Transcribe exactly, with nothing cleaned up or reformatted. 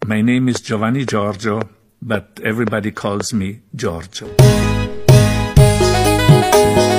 My name is Geovanni Giorgio, but everybody calls me Giorgio.